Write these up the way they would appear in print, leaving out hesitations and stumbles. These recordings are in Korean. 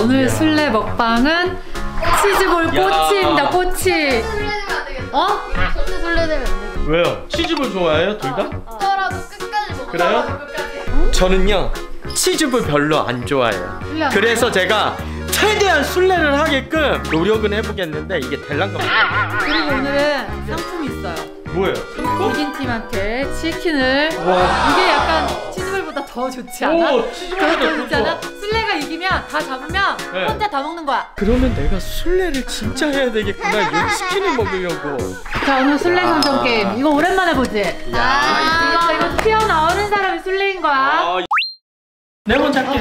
오늘 술래 먹방은 치즈볼 꼬치입니다. 꼬치. 어? 절대 술래되면 안 돼. 왜요? 치즈볼 좋아해요? 둘 다? 저라도 끝까지 먹어. 그래요? 저는요 치즈볼 별로 안 좋아해요. 그래서 제가 최대한 술래를 하게끔 노력은 해보겠는데 이게 될란가 봐요. 그리고 오늘은 상품이 있어요. 뭐예요? 이긴 팀한테 치킨을. 와. 이게 약간 치즈볼보다 더 좋지 않아? 오, 치즈볼보다 더 좋지 않아? 좋아. 술래가 이기면 다 잡으면 네. 혼자 다 먹는 거야. 그러면 내가 술래를 진짜 해야 되겠구나. 이 치킨을 먹으려고. 자, 오늘 술래 선정 게임. 이거 오랜만에 보지? 이거 튀어나오는 사람이 술래인 거야. 내 먼저 할게.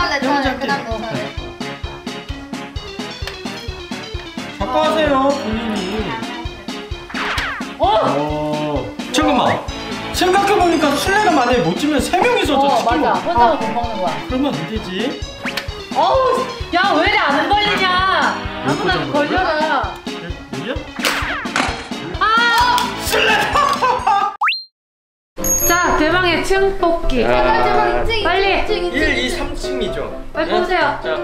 자꾸 하세요 본인이. 잠깐만. 생각해보니까 술래가 만약에 못 지면 3명이서 치킨 맞아. 먹어. 혼자만 못 먹는 거야. 그러면 안 되지. 어우, 야, 왜 이래 안 걸리냐? 아무나 걸려라. 뭐야? 아! 술래다! 자, 대망의 층 뽑기. 제발, 빨리. 1, 2, 3층이죠. 빨리 뽑으세요. 자.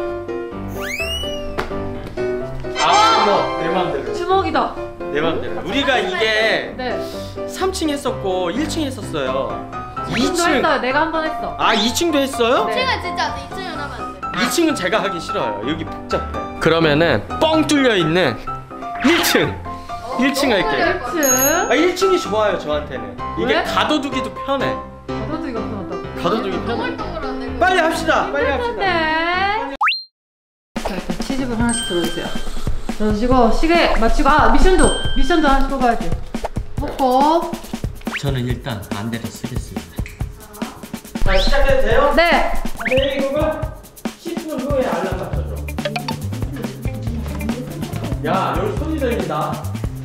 아, 내 맘대로. 주먹이다. 내 맘대로. 우리가 이게 네. 3층 했었고 1층 했었어요. 2층 했어요. 내가 한 번 했어. 아, 2층도 했어요? 네. 2층은 진짜 안 돼. 2층은 하면 안 돼. 2층은 제가 하기 싫어요. 여기 복잡해. 그러면은 뻥 뚫려 있는 1층. 1층 할게요. 1층. 아, 1층이 좋아요, 저한테는. 이게 왜? 가둬두기도 편해. 가둬두기가 편하다고. 가둬두기 편해. 동글동글한데. 빨리 합시다. 빨리 합시다. 네. 자, 일단 치즈볼 하나씩 들어주세요. 들어주시고 시계 맞추고. 아, 미션도 하나씩 뽑아야지. 뽑고. 저는 일단 안대를 쓰겠습니다. 자, 시작해도 돼요? 네. 네, 이거가 10분 후에 알람 맞춰줘. 야, 여기 소리 들린다.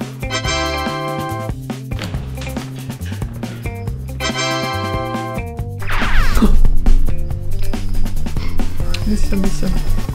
미션.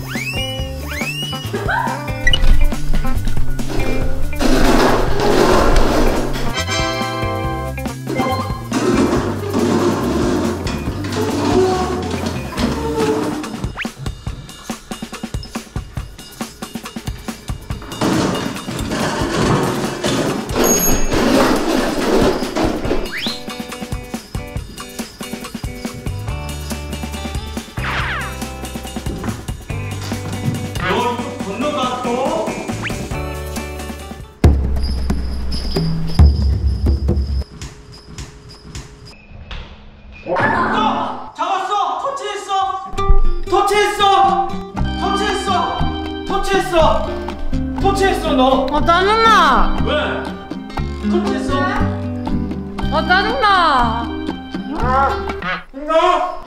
터치했어 너. 짜증나. 왜? 터치했어? 짜증나. 이거.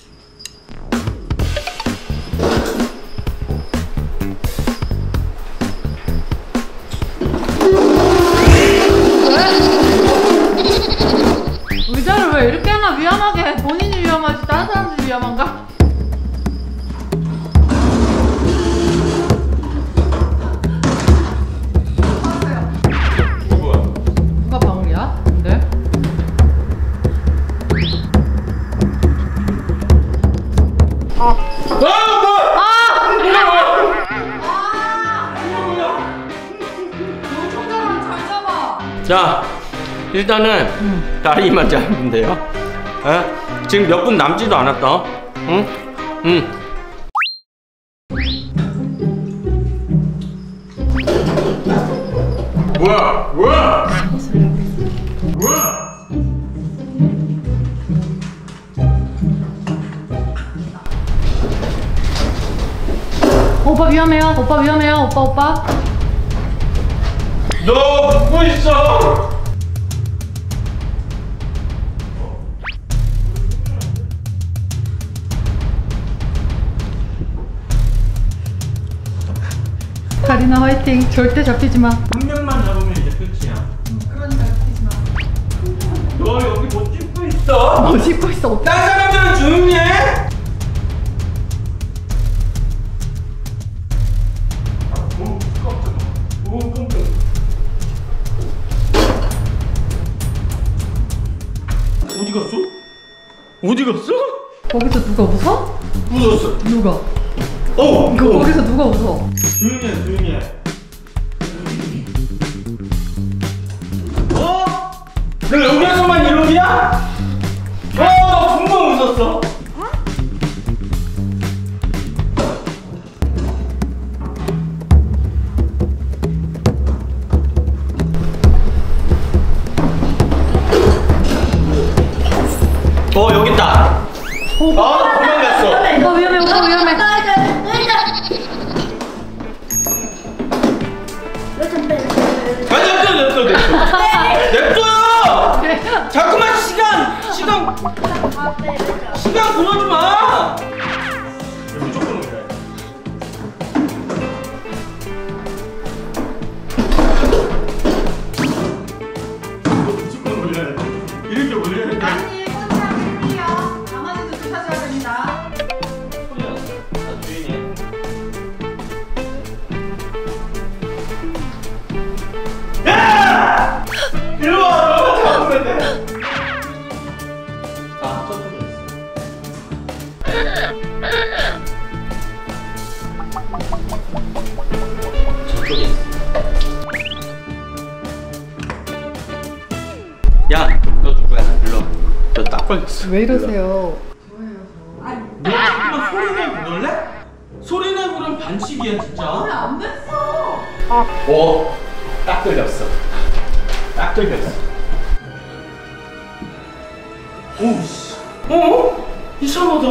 의자를 왜 이렇게 하나 위험하게 해? 본인이 위험하지 다른 사람들이 위험한가? 누가 방울이야? 근데? 자, 일단은 다리만 잡으면 돼요. 에? 지금 몇 분 남지도 않았다. 응? 뭐야? 오빠 위험해요. 오빠. 너 붙고 있어. 카리나 화이팅. 절대 잡히지 마. 한 명만 잡으면 이제 끝이야. 그러니까 잡히지 마. 너 여기 못 찍고 있어. 뭐 짚고 있어. 딴 사람들은 조용히 해. 오, 깜짝이야. 어디 갔어? 거기서 누가 웃어? 웃었어. 누가? 거기서 누가 웃어? 조용히 해, 조용히 해. 내가 여기에서만 이러기야? 나 분명 웃었어. 여기 있다. 도망갔어. 위험해, 오빠 위험해. 냅둬요. 자꾸만 시간 보내지 마. 무조건 올려. 무조건 올려야 돼. 이렇게 올려야 돼. 아니, 포즈랑 준비요. 강아지도 쫓아줘야 됩니다. 야! 이리 와, 너가 잡으면 돼. 저쪽에 있어. 저쪽에 있어. 야, 너 누구야? 일로 와. 너 딱 걸렸어. 왜 이러세요? 너 정말 소리 내고 그럴래? 소리 내고 그러면 반칙이야 진짜. 안 됐어. 딱 걸렸어. 딱 걸렸어. 오우씨. 이상하다.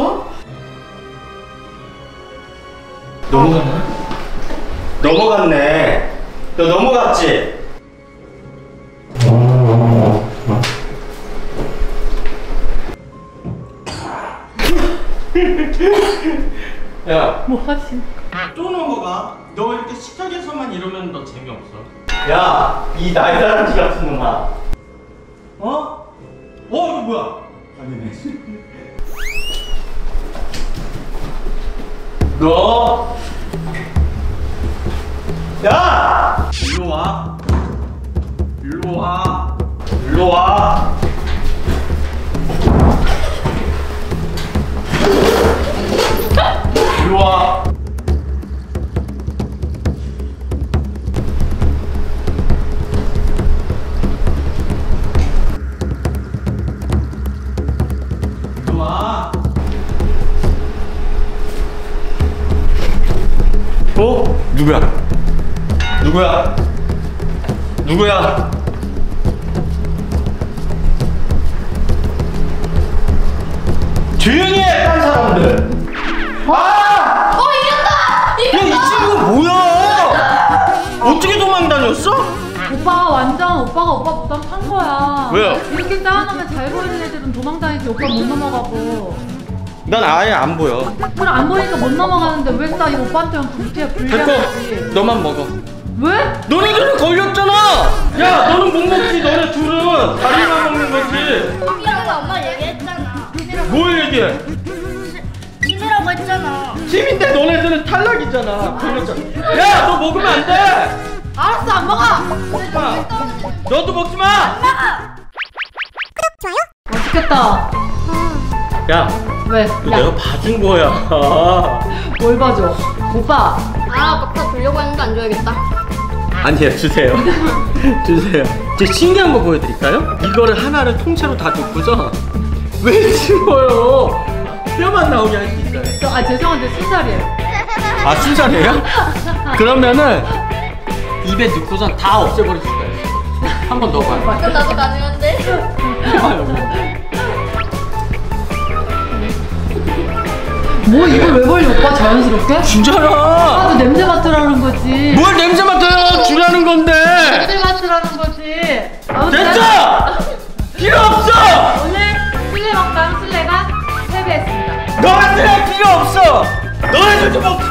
넘어갔나? 넘어갔네. 너 넘어갔지? 야, 뭐 하시? 또 넘어가? 너 이렇게 식탁에서만 이러면 너 재미없어. 야, 이 날다람쥐 같은 놈아. 이거 뭐야? 아니네. 너, 야, 일로 와. 일로 와. 일로 와. 일로 와. 일로 와. 누구야? 누구야? 누구야? 조용히 해, 딴 사람들. 이겼다! 야, 이 친구가 뭐야? 어떻게 도망 다녔어? 오빠가 완전 오빠 부담 탄 거야. 왜요? 이렇게 쌓아놓으면 잘 보이는 애들은 도망다니지 오빠 못 넘어가고. 난 아예 안 보여. 그래 안 보이니까 못 넘어가는데 왜 싸? 이거 오빠한테는 불리하지. 됐고, 너만 먹어. 왜? 너네들은 걸렸잖아. 야, 너는 못 먹지. 너네 둘은 다리만 먹는 거지. 팀이라고 엄마 얘기했잖아. 뭘 얘기해? 팀이라고 했잖아. 팀인데 너네들은 탈락이잖아. 걸렸잖아. 야, 너 먹으면 안 돼. 알았어 안 먹어. 마. 너도 먹지 마. 맛있겠다. 야, 왜? 너 내가 봐준 거야. 뭘 봐줘? 오빠. 막다 주려고 했는데 안 줘야겠다. 아니요, 주세요. 주세요. 제 신기한 거 보여드릴까요? 이거를 하나를 통째로 다 줬고서 왜 집어요? 뼈만 나오게 할 수 있어요. 죄송한데 순살이에요. 아, 순살이에요? 그러면은 입에 넣고선 다 없애버릴 수가 있어요. 한 번 넣어봐요. 그럼 나도 가능한데? 해봐요. 뭐 이걸 왜 벌려 오빠 자연스럽게? 진짜라. 오빠도 냄새 맡으라는 거지. 뭘 냄새 맡아요? 주라는 건데. 냄새 맡으라는 거지. 아무튼 됐어! 필요 없어! 오늘 술래 먹방 술래가 패배했습니다. 너한테 필요 없어! 너네들도 먹지